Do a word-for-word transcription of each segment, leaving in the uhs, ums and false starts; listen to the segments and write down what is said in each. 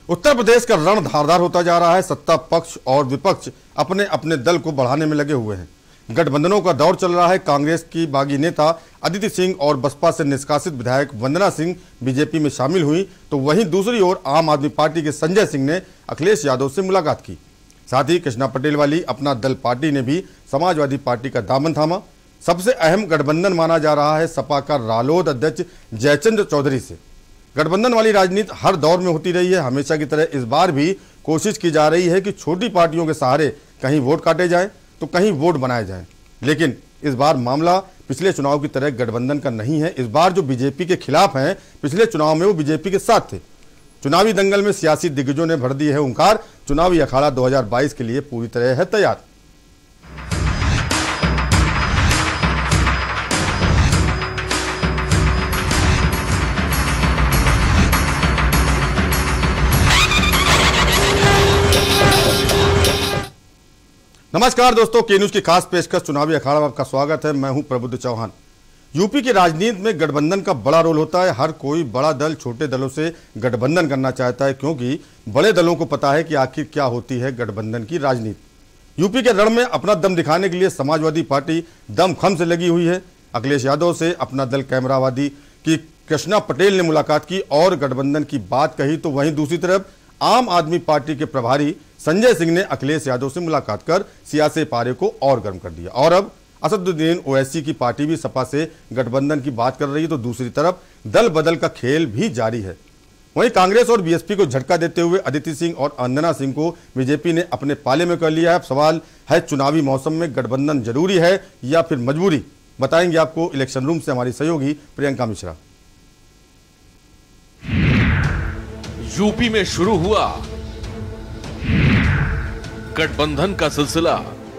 उत्तर प्रदेश का रण धारदार होता जा रहा है। सत्ता पक्ष और विपक्ष अपने अपने दल को बढ़ाने में लगे हुए हैं। गठबंधनों का दौर चल रहा है। कांग्रेस की बागी नेता अदिति सिंह और बसपा से निष्कासित विधायक वंदना सिंह बीजेपी में शामिल हुई, तो वहीं दूसरी ओर आम आदमी पार्टी के संजय सिंह ने अखिलेश यादव से मुलाकात की। साथ ही कृष्णा पटेल वाली अपना दल पार्टी ने भी समाजवादी पार्टी का दामन थामा। सबसे अहम गठबंधन माना जा रहा है सपा का रालोद अध्यक्ष जयचंद्र चौधरी से। गठबंधन वाली राजनीति हर दौर में होती रही है। हमेशा की तरह इस बार भी कोशिश की जा रही है कि छोटी पार्टियों के सहारे कहीं वोट काटे जाएं तो कहीं वोट बनाए जाएं। लेकिन इस बार मामला पिछले चुनाव की तरह गठबंधन का नहीं है। इस बार जो बीजेपी के खिलाफ हैं, पिछले चुनाव में वो बीजेपी के साथ थे। चुनावी दंगल में सियासी दिग्गजों ने भर दी है हुंकार। चुनावी अखाड़ा दो हज़ार बाईस के लिए पूरी तरह है तैयार। नमस्कार दोस्तों, के न्यूज की खास पेशकश चुनावी अखाड़ा में आपका स्वागत है। मैं हूं प्रबुद्ध चौहान। यूपी की राजनीति में गठबंधन का बड़ा रोल होता है। हर कोई बड़ा दल छोटे दलों से गठबंधन करना चाहता है, क्योंकि बड़े दलों को पता है कि आखिर क्या होती है गठबंधन की राजनीति। यूपी के रण में अपना दम दिखाने के लिए समाजवादी पार्टी दमखम से लगी हुई है। अखिलेश यादव से अपना दल कैमरावादी की कृष्णा पटेल ने मुलाकात की और गठबंधन की बात कही, तो वहीं दूसरी तरफ आम आदमी पार्टी के प्रभारी संजय सिंह ने अखिलेश यादव से मुलाकात कर सियासी पारे को और गर्म कर दिया। और अब असदुद्दीन ओवैसी की पार्टी भी सपा से गठबंधन की बात कर रही है, तो दूसरी तरफ दल बदल का खेल भी जारी है। वहीं कांग्रेस और बीएसपी को झटका देते हुए अदिति सिंह और वंदना सिंह को बीजेपी ने अपने पाले में कर लिया है। अब सवाल है, चुनावी मौसम में गठबंधन जरूरी है या फिर मजबूरी? बताएंगे आपको इलेक्शन रूम से हमारी सहयोगी प्रियंका मिश्रा। यूपी में शुरू हुआ गठबंधन का सिलसिला।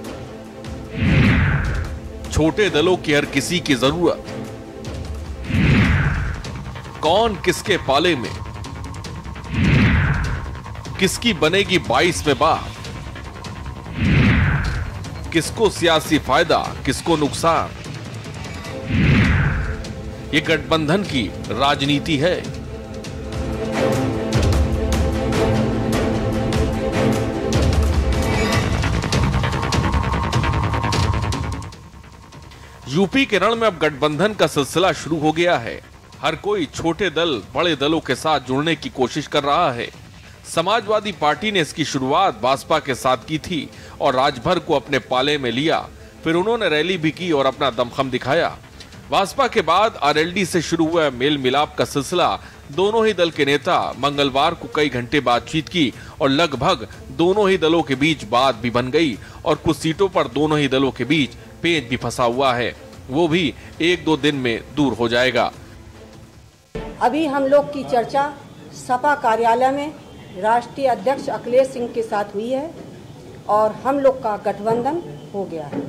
छोटे दलों की हर किसी की जरूरत। कौन किसके पाले में, किसकी बनेगी बाईसवीं बार, किसको सियासी फायदा, किसको नुकसान। ये गठबंधन की राजनीति है। यूपी के रण में अब गठबंधन का सिलसिला शुरू हो गया है। हर कोई छोटे दल बड़े दलों के साथ जुड़ने की कोशिश कर रहा है। समाजवादी पार्टी ने इसकी शुरुआत भाजपा के साथ की थी और राजभर को अपने पाले में लिया। फिर उन्होंने रैली भी की और अपना दमखम दिखाया। भाजपा के बाद आरएलडी से शुरू हुआ मेल मिलाप का सिलसिला। दोनों ही दल के नेता मंगलवार को कई घंटे बातचीत की और लगभग दोनों ही दलों के बीच बात भी बन गई और कुछ सीटों पर दोनों ही दलों के बीच पेच भी फंसा हुआ है। वो भी एक दो दिन में दूर हो जाएगा। अभी हम लोग की चर्चा सपा कार्यालय में राष्ट्रीय अध्यक्ष अखिलेश सिंह के साथ हुई है और हम लोग का गठबंधन हो गया है।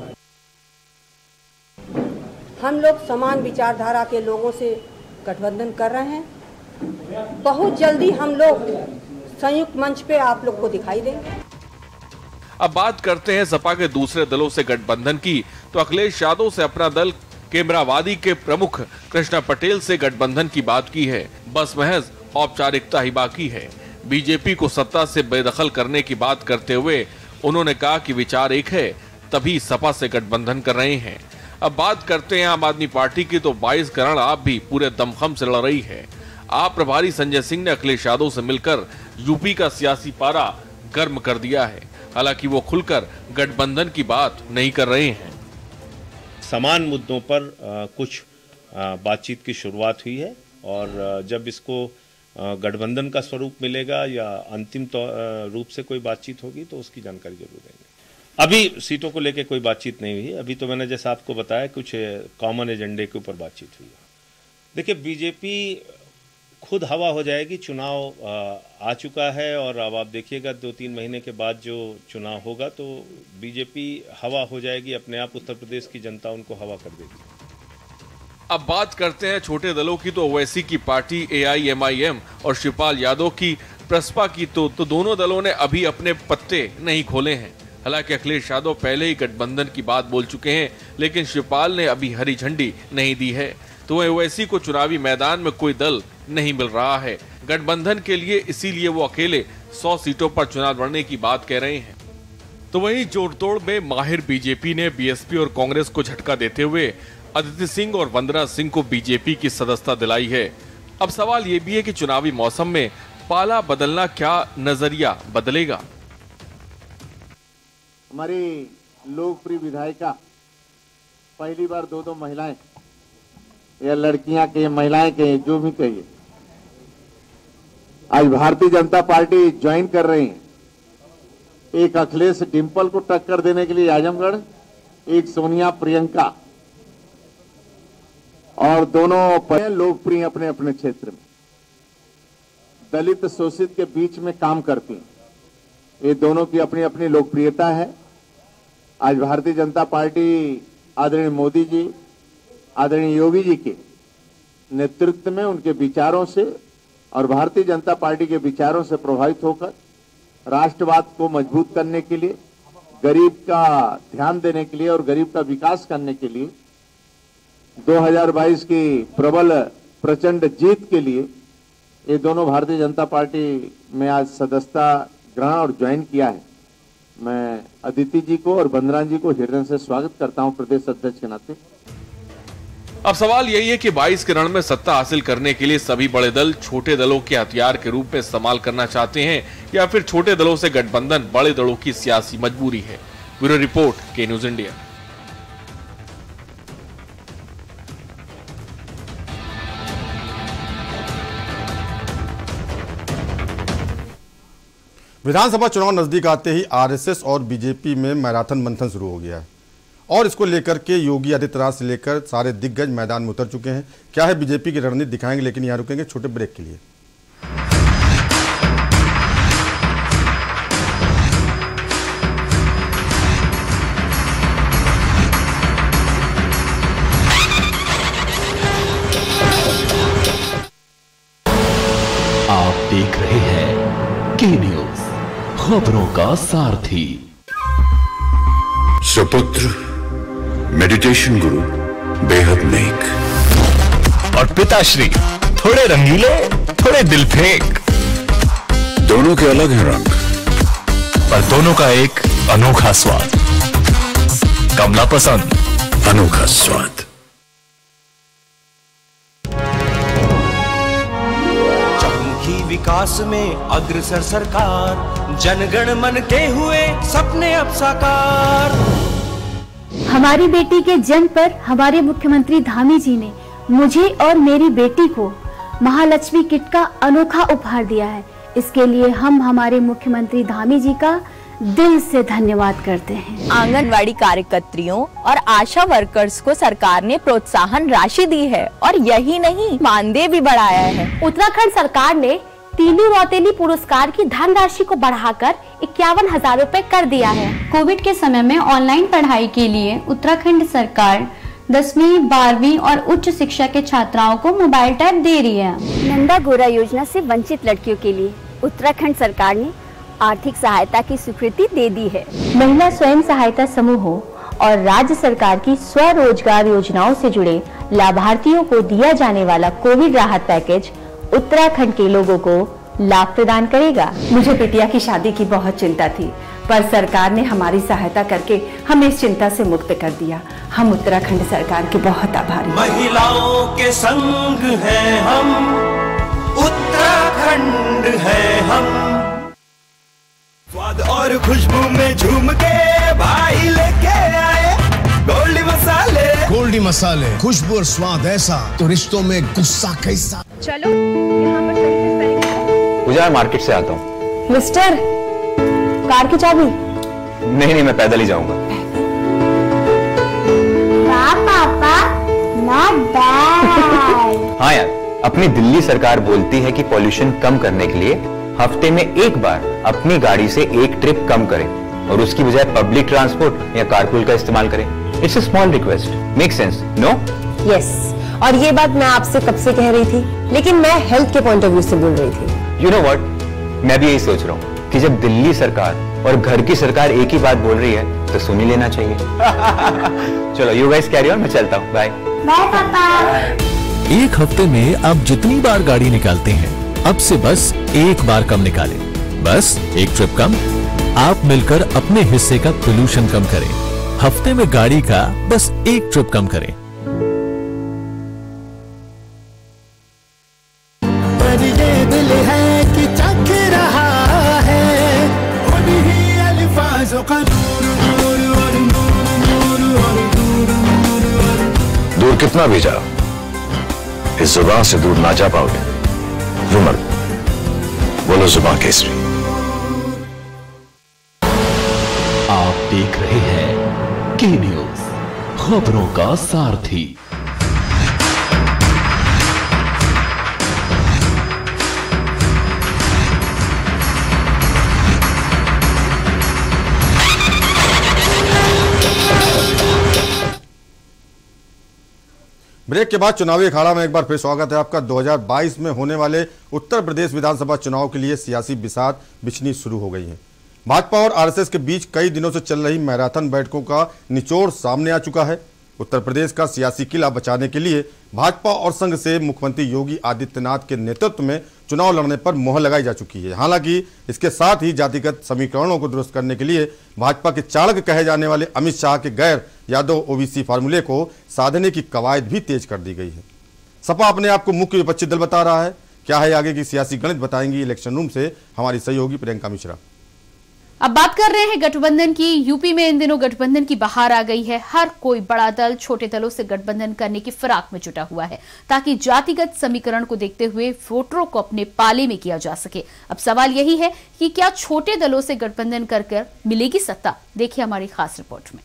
हम लोग समान विचारधारा के लोगों से गठबंधन कर रहे हैं। बहुत जल्दी हम लोग संयुक्त मंच पे आप लोग को दिखाई देंगे। अब बात करते हैं सपा के दूसरे दलों से गठबंधन की, तो अखिलेश यादव से अपना दल कैमरावादी के प्रमुख कृष्णा पटेल से गठबंधन की बात की है। बस महज औपचारिकता ही बाकी है। बीजेपी को सत्ता से बेदखल करने की बात करते हुए उन्होंने कहा कि विचार एक है, तभी सपा से गठबंधन कर रहे हैं। अब बात करते हैं आम आदमी पार्टी की, तो बाईस करण आप भी पूरे दमखम से लड़ रही है। आप प्रभारी संजय सिंह ने अखिलेश यादव से मिलकर यूपी का सियासी पारा गर्म कर दिया है। हालांकि वो खुलकर गठबंधन की बात नहीं कर रहे हैं। समान मुद्दों पर आ, कुछ आ, बातचीत की शुरुआत हुई है और आ, जब इसको गठबंधन का स्वरूप मिलेगा या अंतिम तो, आ, रूप से कोई बातचीत होगी तो उसकी जानकारी जरूर देंगे। अभी सीटों को लेकर कोई बातचीत नहीं हुई है। अभी तो मैंने जैसा आपको बताया कुछ कॉमन एजेंडे के ऊपर बातचीत हुई है। देखिए, बीजेपी खुद हवा हो जाएगी। चुनाव आ, आ चुका है और अब आप देखिएगा दो तीन महीने के बाद जो चुनाव होगा तो बीजेपी हवा हो जाएगी अपने आप। उत्तर प्रदेश की जनता उनको हवा कर देगी। अब बात करते हैं छोटे दलों की, तो ओवैसी की पार्टी एआईएमआईएम और शिवपाल यादव की प्रसपा की, तो, तो दोनों दलों ने अभी अपने पत्ते नहीं खोले हैं। हालांकि अखिलेश यादव पहले ही गठबंधन की बात बोल चुके हैं, लेकिन शिवपाल ने अभी हरी झंडी नहीं दी है। तो ओवैसी को चुनावी मैदान में कोई दल नहीं मिल रहा है गठबंधन के लिए, इसीलिए वो अकेले सौ सीटों पर चुनाव लड़ने की बात कह रहे हैं। तो वहीं जोड़तोड़ में माहिर बीजेपी ने बीएसपी और कांग्रेस को झटका देते हुए अदिति सिंह और वंदना सिंह को बीजेपी की सदस्यता दिलाई है। अब सवाल ये भी है कि चुनावी मौसम में पाला बदलना क्या नजरिया बदलेगा। हमारी लोकप्रिय विधायिका पहली बार दो दो महिलाएं या लड़कियां के महिलाएं के जो भी कहिए आज भारतीय जनता पार्टी ज्वाइन कर रही हैं। एक अखिलेश डिंपल को टक्कर देने के लिए आजमगढ़, एक सोनिया प्रियंका, और दोनों लोकप्रिय अपने अपने क्षेत्र में दलित शोषित के बीच में काम करती हैं। ये दोनों की अपनी अपनी लोकप्रियता है। आज भारतीय जनता पार्टी आदरणीय मोदी जी, आदरणीय योगी जी के नेतृत्व में, उनके विचारों से और भारतीय जनता पार्टी के विचारों से प्रभावित होकर राष्ट्रवाद को मजबूत करने के लिए, गरीब का ध्यान देने के लिए और गरीब का विकास करने के लिए दो हज़ार बाईस की प्रबल प्रचंड जीत के लिए ये दोनों भारतीय जनता पार्टी में आज सदस्यता ग्रहण और ज्वाइन किया है। मैं अदिति जी को और वंदना जी को हृदय से स्वागत करता हूं प्रदेश अध्यक्ष के नाते। अब सवाल यही है कि बाईस के रण में सत्ता हासिल करने के लिए सभी बड़े दल छोटे दलों के हथियार के रूप में इस्तेमाल करना चाहते हैं या फिर छोटे दलों से गठबंधन बड़े दलों की सियासी मजबूरी है। Bureau report, K news India. विधानसभा चुनाव नजदीक आते ही आरएसएस और बीजेपी में मैराथन मंथन शुरू हो गया है और इसको लेकर के योगी आदित्यनाथ से लेकर सारे दिग्गज मैदान में उतर चुके हैं। क्या है बीजेपी की रणनीति दिखाएंगे, लेकिन यहां रुकेंगे छोटे ब्रेक के लिए। आप देख रहे हैं के न्यूज, खबरों का सारथी। सुपुत्र मेडिटेशन गुरु बेहद नेक और पिताश्री थोड़े रंगीले, थोड़े दिल फेंक। दोनों के अलग हैं रंग, पर दोनों का एक अनोखा स्वाद। कमला पसंद, अनोखा स्वाद। विकास में अग्रसर सरकार, जनगण मन के हुए सपने अब साकार। हमारी बेटी के जन्म पर हमारे मुख्यमंत्री धामी जी ने मुझे और मेरी बेटी को महालक्ष्मी किट का अनोखा उपहार दिया है। इसके लिए हम हमारे मुख्यमंत्री धामी जी का दिल से धन्यवाद करते हैं। आंगनवाड़ी कार्यकर्तियों और आशा वर्कर्स को सरकार ने प्रोत्साहन राशि दी है और यही नहीं, मानदेय भी बढ़ाया है। उत्तराखंड सरकार ने तीली रौतेली पुरस्कार की धनराशि को बढ़ाकर इक्यावन हजार रूपए कर दिया है। कोविड के समय में ऑनलाइन पढ़ाई के लिए उत्तराखंड सरकार दसवीं, बारहवीं और उच्च शिक्षा के छात्राओं को मोबाइल टैब दे रही है। नंदा गोरा योजना से वंचित लड़कियों के लिए उत्तराखंड सरकार ने आर्थिक सहायता की स्वीकृति दे दी है। महिला स्वयं सहायता समूहों और राज्य सरकार की स्वरोजगार योजनाओं से जुड़े लाभार्थियों को दिया जाने वाला कोविड राहत पैकेज उत्तराखंड के लोगों को लाभ प्रदान करेगा। मुझे बिटिया की शादी की बहुत चिंता थी, पर सरकार ने हमारी सहायता करके हमें इस चिंता से मुक्त कर दिया। हम उत्तराखंड सरकार के बहुत आभारी हैं। महिलाओं के संग हैं हम, उत्तराखंड है हम। स्वाद और खुशबू में झूम के भाई लेके आए गोल्डी मसाले। गोल्डी मसाले, खुशबू और स्वाद ऐसा तो रिश्तों में गुस्सा कैसा। चलो यहाँ पर पूजा, मार्केट से आता हूँ। मिस्टर, कार की चाबी? नहीं नहीं, मैं पैदल ही जाऊंगा। वाह पापा, नॉट बैड। हाँ यार, अपनी दिल्ली सरकार बोलती है कि पॉल्यूशन कम करने के लिए हफ्ते में एक बार अपनी गाड़ी से एक ट्रिप कम करें और उसकी बजाय पब्लिक ट्रांसपोर्ट या कारपूल का इस्तेमाल करें। It's a small request, make sense, no? Yes, और ये बात मैं आपसे कब से कह रही थी, लेकिन मैं हेल्थ के पॉइंट ऑफ व्यू से बोल रही थी। यू नो व्हाट, मैं भी यही सोच रहा हूँ कि जब दिल्ली सरकार और घर की सरकार एक ही बात बोल रही है तो सुन ही लेना चाहिए। चलो यू गाइस कैरी ऑन, मैं चलता हूँ। बाय बाय पापा। एक हफ्ते में आप जितनी बार गाड़ी निकालते हैं, अब से बस एक बार कम निकालें। बस एक ट्रिप कम, आप मिलकर अपने हिस्से का पोल्यूशन कम करें। हफ्ते में गाड़ी का बस एक ट्रिप कम करें। पर ये दिल है कि चख रहा है उन्हीं अल्फाजों का नूर नूर और नूर नूर और नूर नूर और दूर कितना भी जाओ, इस जुबान से दूर ना जा पाओगे। रुमल बोलो जुबान केसरी। आप देख रहे हैं के न्यूज, खबरों का सारथी। ब्रेक के बाद चुनावी अखाड़ा में एक बार फिर स्वागत है आपका। दो हज़ार बाईस में होने वाले उत्तर प्रदेश विधानसभा चुनाव के लिए सियासी बिसात बिछनी शुरू हो गई है। भाजपा और आरएसएस के बीच कई दिनों से चल रही मैराथन बैठकों का निचोड़ सामने आ चुका है। उत्तर प्रदेश का सियासी किला बचाने के लिए भाजपा और संघ से मुख्यमंत्री योगी आदित्यनाथ के नेतृत्व में चुनाव लड़ने पर मोहर लगाई जा चुकी है। हालांकि इसके साथ ही जातिगत समीकरणों को दुरुस्त करने के लिए भाजपा के चाणक्य कहे जाने वाले अमित शाह के गैर यादव ओबीसी फार्मूले को साधने की कवायद भी तेज कर दी गई है। सपा अपने आप को मुख्य विपक्षी दल बता रहा है। क्या है आगे की सियासी गणित, बताएंगी इलेक्शन रूम से हमारी सहयोगी प्रियंका मिश्रा। अब बात कर रहे हैं गठबंधन की। यूपी में इन दिनों गठबंधन की बहार आ गई है। हर कोई बड़ा दल छोटे दलों से गठबंधन करने की फिराक में जुटा हुआ है ताकि जातिगत समीकरण को देखते हुए वोटरों को अपने पाले में किया जा सके। अब सवाल यही है कि क्या छोटे दलों से गठबंधन कर कर मिलेगी सत्ता? देखिए हमारी खास रिपोर्ट में।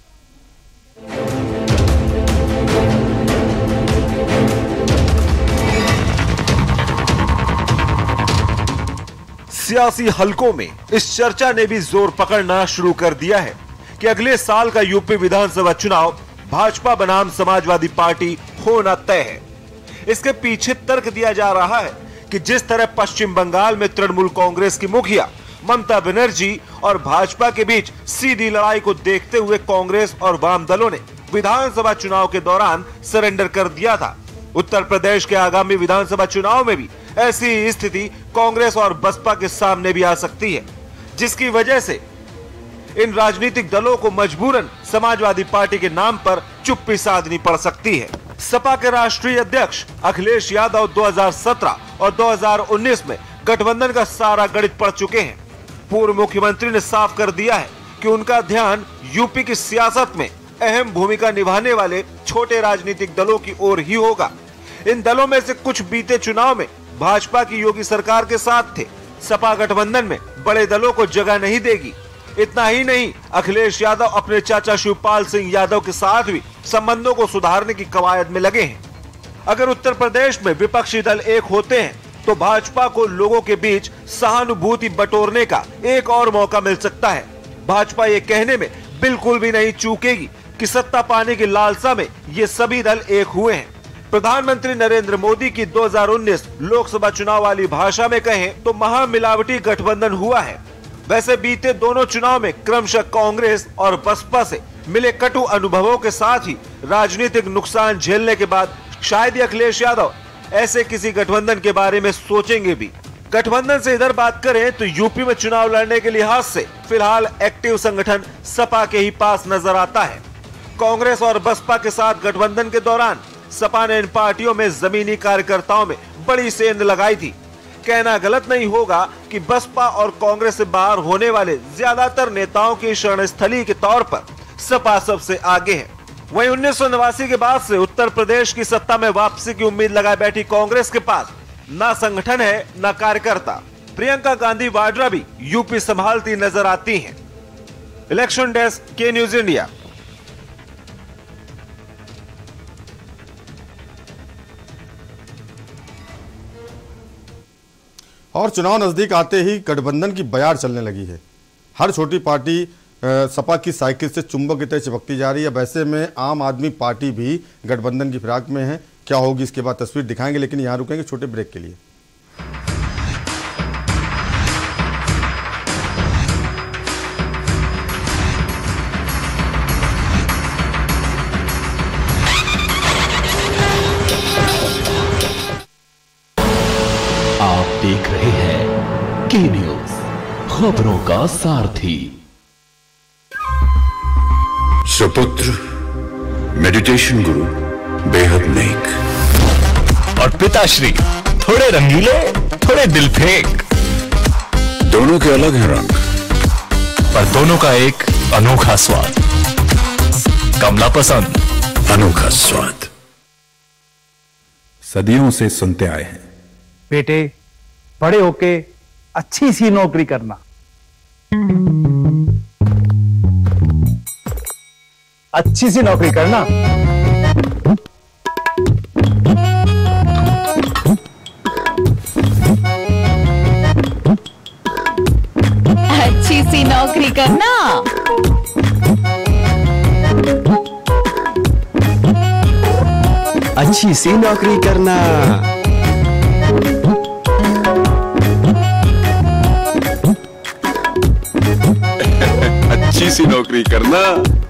सियासी हलकों में इस चर्चा ने भी जोर पकड़ना शुरू कर दिया है कि अगले साल का यूपी विधानसभा चुनाव भाजपा बनाम समाजवादी पार्टी होना तय है। इसके पीछे तर्क दिया जा रहा है कि जिस तरह पश्चिम बंगाल में तृणमूल कांग्रेस की मुखिया ममता बनर्जी और भाजपा के बीच सीधी लड़ाई को देखते हुए कांग्रेस और वाम दलों ने विधानसभा चुनाव के दौरान सरेंडर कर दिया था, उत्तर प्रदेश के आगामी विधानसभा चुनाव में भी ऐसी स्थिति कांग्रेस और बसपा के सामने भी आ सकती है, जिसकी वजह से इन राजनीतिक दलों को मजबूरन समाजवादी पार्टी के नाम पर चुप्पी साधनी पड़ सकती है। सपा के राष्ट्रीय अध्यक्ष अखिलेश यादव दो हज़ार सत्रह और दो हज़ार उन्नीस में गठबंधन का सारा गणित पढ़ चुके हैं। पूर्व मुख्यमंत्री ने साफ कर दिया है कि उनका ध्यान यूपी की सियासत में अहम भूमिका निभाने वाले छोटे राजनीतिक दलों की ओर ही होगा। इन दलों में से कुछ बीते चुनाव में भाजपा की योगी सरकार के साथ थे। सपा गठबंधन में बड़े दलों को जगह नहीं देगी। इतना ही नहीं, अखिलेश यादव अपने चाचा शिवपाल सिंह यादव के साथ भी संबंधों को सुधारने की कवायद में लगे हैं। अगर उत्तर प्रदेश में विपक्षी दल एक होते हैं तो भाजपा को लोगों के बीच सहानुभूति बटोरने का एक और मौका मिल सकता है। भाजपा ये कहने में बिल्कुल भी नहीं चूकेगी कि सत्ता पाने की लालसा में ये सभी दल एक हुए हैं। प्रधानमंत्री नरेंद्र मोदी की दो हज़ार उन्नीस लोकसभा चुनाव वाली भाषा में कहें तो महामिलावटी गठबंधन हुआ है। वैसे बीते दोनों चुनाव में क्रमशः कांग्रेस और बसपा से मिले कटु अनुभवों के साथ ही राजनीतिक नुकसान झेलने के बाद शायद ही अखिलेश यादव ऐसे किसी गठबंधन के बारे में सोचेंगे भी। गठबंधन से इधर बात करें तो यूपी में चुनाव लड़ने के लिहाज से फिलहाल एक्टिव संगठन सपा के ही पास नजर आता है। कांग्रेस और बसपा के साथ गठबंधन के दौरान सपा ने इन पार्टियों में जमीनी कार्यकर्ताओं में बड़ी सेंध लगाई थी। कहना गलत नहीं होगा कि बसपा और कांग्रेस से बाहर होने वाले ज्यादातर नेताओं की शरणस्थली के तौर पर सपा सबसे आगे है। वहीं उन्नीस सौ नवासी के बाद से उत्तर प्रदेश की सत्ता में वापसी की उम्मीद लगाए बैठी कांग्रेस के पास न संगठन है न कार्यकर्ता। प्रियंका गांधी वाड्रा भी यूपी संभालती नजर आती हैं। Election desk, K news India. और चुनाव नजदीक आते ही गठबंधन की बयार चलने लगी है। हर छोटी पार्टी सपा की साइकिल से चुंबक की तरह चिपकती जा रही है। वैसे में आम आदमी पार्टी भी गठबंधन की फिराक में है। क्या होगी इसके बाद तस्वीर दिखाएंगे, लेकिन यहाँ रुकेंगे छोटे ब्रेक के लिए। के न्यूज, खबरों का सारथी। सुपुत्र मेडिटेशन गुरु बेहद नेक और पिताश्री थोड़े रंगीले, थोड़े दिल फेंक। दोनों के अलग हैं रंग, पर दोनों का एक अनोखा स्वाद। कमला पसंद, अनोखा स्वाद। सदियों से सुनते आए हैं, बेटे बड़े होके अच्छी सी नौकरी करना। अच्छी सी नौकरी करना। अच्छी सी नौकरी करना। अच्छी सी नौकरी करना। अच्छी सी नौकरी करना।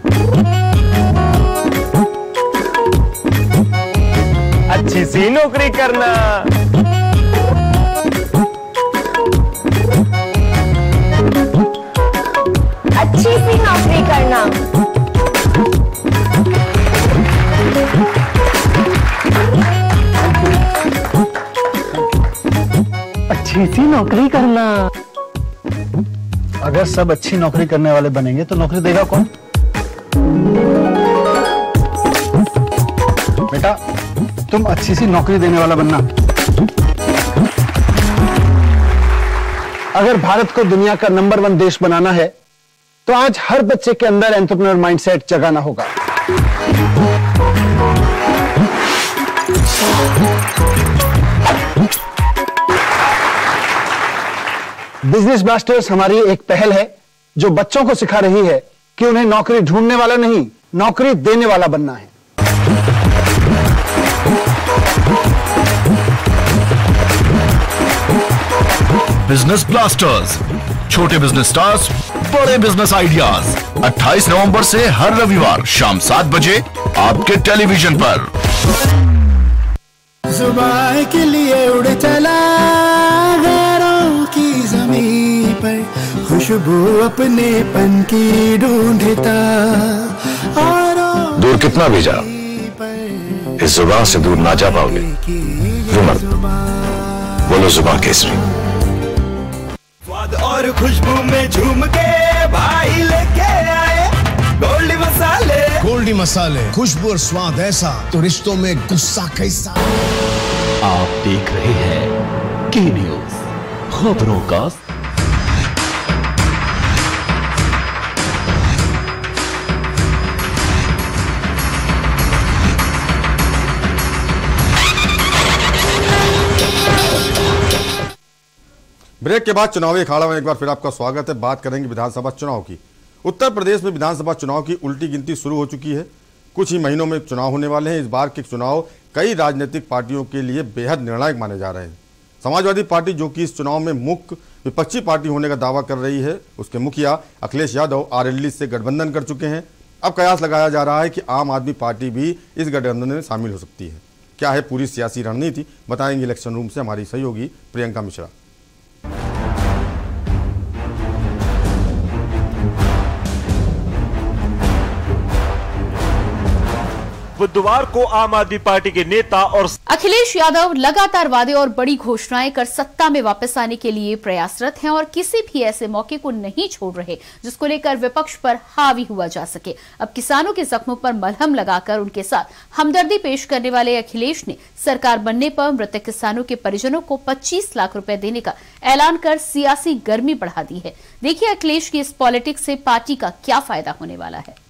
अच्छी सी नौकरी करना। अच्छी सी नौकरी करना। अच्छी सी नौकरी करना। अगर सब अच्छी नौकरी करने वाले बनेंगे तो नौकरी देगा कौन? बेटा तुम अच्छी सी नौकरी देने वाला बनना। अगर भारत को दुनिया का नंबर वन देश बनाना है तो आज हर बच्चे के अंदर एंटरप्रेन्योर माइंडसेट जगाना होगा। बिजनेस ब्लास्टर्स हमारी एक पहल है जो बच्चों को सिखा रही है कि उन्हें नौकरी ढूंढने वाला नहीं, नौकरी देने वाला बनना है। बिजनेस ब्लास्टर्स, छोटे बिजनेस स्टार्स, बड़े बिजनेस आइडियाज। अट्ठाईस नवंबर से हर रविवार शाम सात बजे आपके टेलीविजन पर। जुबान के लिए उड़ चला गैरों की जमीन पर, खुशबू अपने पन की ढूंढता। दूर कितना भी जा, इस जुबान से दूर ना जा पाओगे। रुमल, बोलो जुबान केसरी। स्वाद और खुशबू में झूम के भाई लेके आए गोल्डी मसाले। गोल्डी मसाले, खुशबू और स्वाद ऐसा तो रिश्तों में गुस्सा कैसा। आप देख रहे हैं के न्यूज, खबरों का ब्रेक के बाद चुनावी अखाड़ा में एक बार फिर आपका स्वागत है। बात करेंगे विधानसभा चुनाव की। उत्तर प्रदेश में विधानसभा चुनाव की उल्टी गिनती शुरू हो चुकी है। कुछ ही महीनों में चुनाव होने वाले हैं। इस बार के चुनाव कई राजनीतिक पार्टियों के लिए बेहद निर्णायक माने जा रहे हैं। समाजवादी पार्टी, जो कि इस चुनाव में मुख्य विपक्षी पार्टी होने का दावा कर रही है, उसके मुखिया अखिलेश यादव आरएलडी से गठबंधन कर चुके हैं। अब कयास लगाया जा रहा है कि आम आदमी पार्टी भी इस गठबंधन में शामिल हो सकती है। क्या है पूरी सियासी रणनीति, बताएंगे इलेक्शन रूम से हमारी सहयोगी प्रियंका मिश्रा। बुधवार को आम आदमी पार्टी के नेता और अखिलेश यादव लगातार वादे और बड़ी घोषणाएं कर सत्ता में वापस आने के लिए प्रयासरत हैं और किसी भी ऐसे मौके को नहीं छोड़ रहे जिसको लेकर विपक्ष पर हावी हुआ जा सके। अब किसानों के जख्मों पर मलहम लगाकर उनके साथ हमदर्दी पेश करने वाले अखिलेश ने सरकार बनने पर मृतक किसानों के परिजनों को पच्चीस लाख रुपए देने का ऐलान कर सियासी गर्मी बढ़ा दी है। देखिए अखिलेश की इस पॉलिटिक्स से पार्टी का क्या फायदा होने वाला है।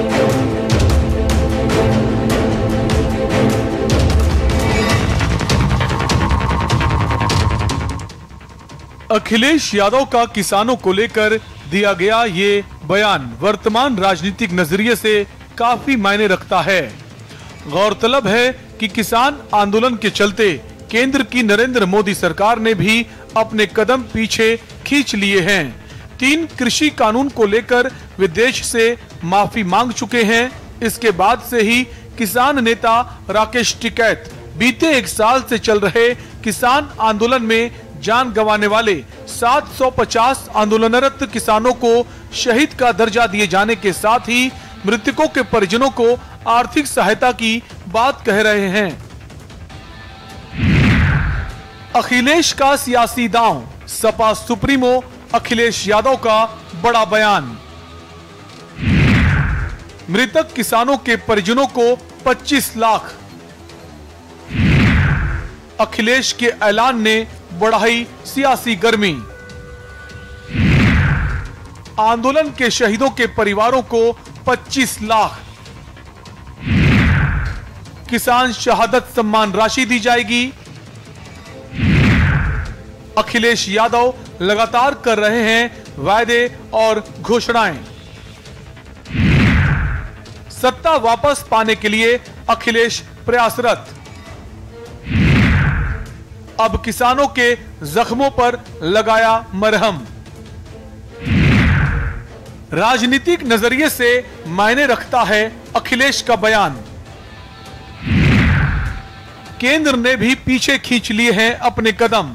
अखिलेश यादव का किसानों को लेकर दिया गया ये बयान वर्तमान राजनीतिक नजरिए से काफी मायने रखता है। गौरतलब है कि किसान आंदोलन के चलते केंद्र की नरेंद्र मोदी सरकार ने भी अपने कदम पीछे खींच लिए हैं। तीन कृषि कानून को लेकर वे देश से माफी मांग चुके हैं। इसके बाद से ही किसान नेता राकेश टिकैत बीते एक साल से चल रहे किसान आंदोलन में जान गंवाने वाले सात सौ पचास आंदोलनरत किसानों को शहीद का दर्जा दिए जाने के साथ ही मृतकों के परिजनों को आर्थिक सहायता की बात कह रहे हैं। अखिलेश का सियासी दांव, सपा सुप्रीमो अखिलेश यादव का बड़ा बयान। मृतक किसानों के परिजनों को पच्चीस लाख। अखिलेश के ऐलान ने बढ़ाई सियासी गर्मी। आंदोलन के शहीदों के परिवारों को पच्चीस लाख। किसान शहादत सम्मान राशि दी जाएगी। अखिलेश यादव लगातार कर रहे हैं वायदे और घोषणाएं। सत्ता वापस पाने के लिए अखिलेश प्रयासरत। अब किसानों के जख्मों पर लगाया मरहम। राजनीतिक नजरिए से मायने रखता है अखिलेश का बयान। केंद्र ने भी पीछे खींच लिए हैं अपने कदम।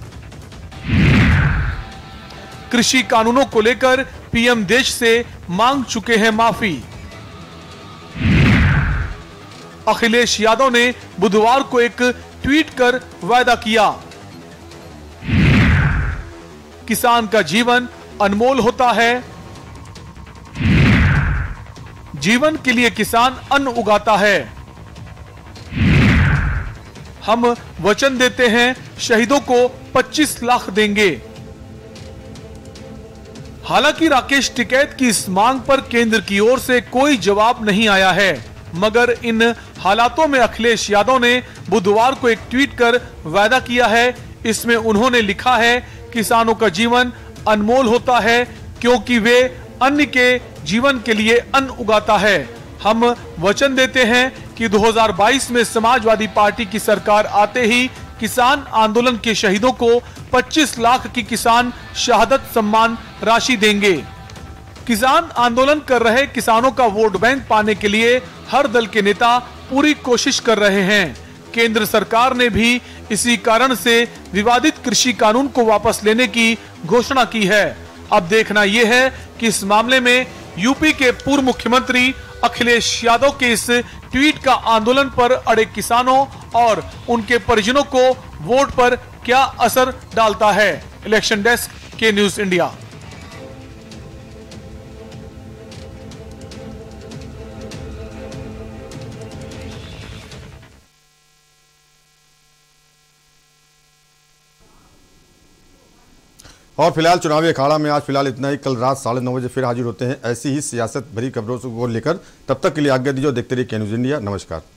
कृषि कानूनों को लेकर पीएम देश से मांग चुके हैं माफी। अखिलेश यादव ने बुधवार को एक ट्वीट कर वायदा किया। किसान का जीवन अनमोल होता है। जीवन के लिए किसान अन्न उगाता है। हम वचन देते हैं शहीदों को पच्चीस लाख देंगे। हालांकि राकेश टिकैत की इस मांग पर केंद्र की ओर से कोई जवाब नहीं आया है, मगर इन हालातों में अखिलेश यादव ने बुधवार को एक ट्वीट कर वायदा किया है। इसमें उन्होंने लिखा है, किसानों का जीवन अनमोल होता है क्योंकि वे अन्य के जीवन के लिए अन्न उगाता है। हम वचन देते हैं कि दो हज़ार बाईस में समाजवादी पार्टी की सरकार आते ही किसान आंदोलन के शहीदों को पच्चीस लाख की किसान शहादत सम्मान राशि देंगे। किसान आंदोलन कर रहे किसानों का वोट बैंक पाने के लिए हर दल के नेता पूरी कोशिश कर रहे हैं। केंद्र सरकार ने भी इसी कारण से विवादित कृषि कानून को वापस लेने की घोषणा की है। अब देखना यह है कि इस मामले में यूपी के पूर्व मुख्यमंत्री अखिलेश यादव के इस ट्वीट का आंदोलन पर अड़े किसानों और उनके परिजनों को वोट पर क्या असर डालता है। Election desk K news India. और फिलहाल चुनावी अखाड़ा में आज फिलहाल इतना ही। कल रात साढ़े नौ बजे फिर हाजिर होते हैं ऐसी ही सियासत भरी खबरों को लेकर। तब तक के लिए आज्ञा दीजिए और देखते रहिए के न्यूज इंडिया। नमस्कार।